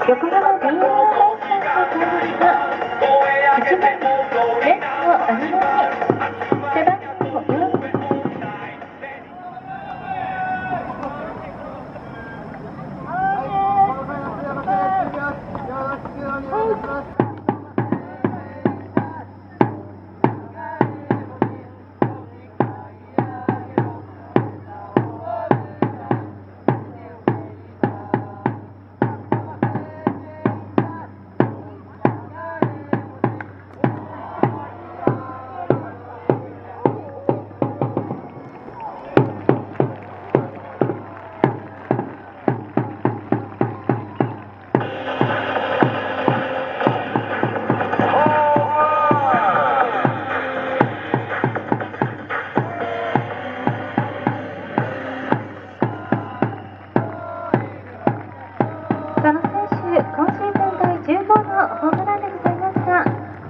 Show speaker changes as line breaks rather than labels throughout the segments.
横浜 D.N.A 大使が登場した1番レッツをアニメに背番号4。佐野選手、今シーズン第10号のホームランでございました。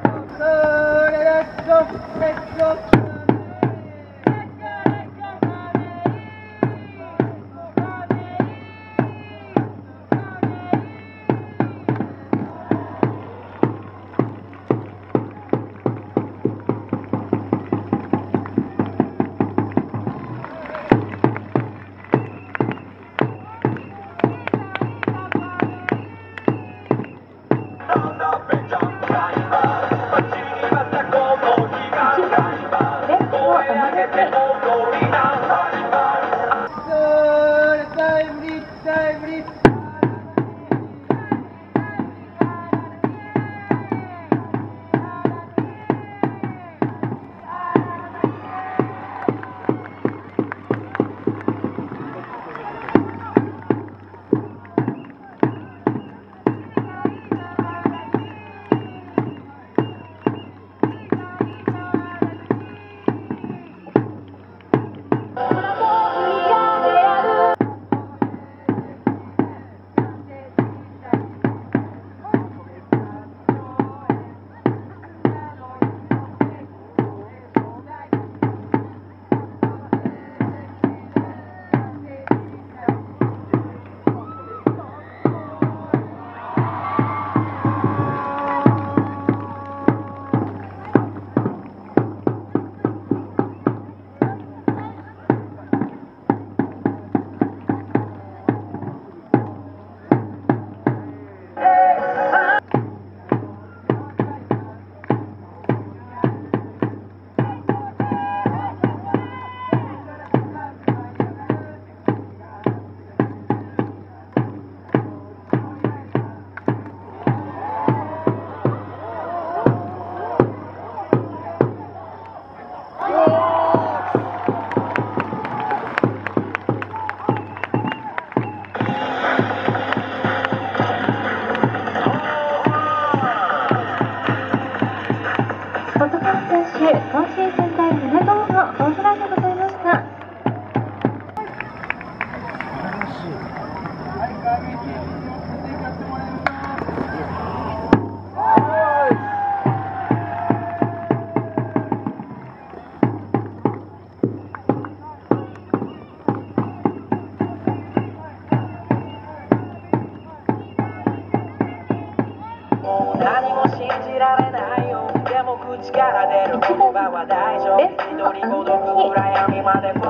今シーズン第7号のホームランでございました。
何も信じられないよ。でも口から出る言葉は大丈夫。一人孤独暗闇まで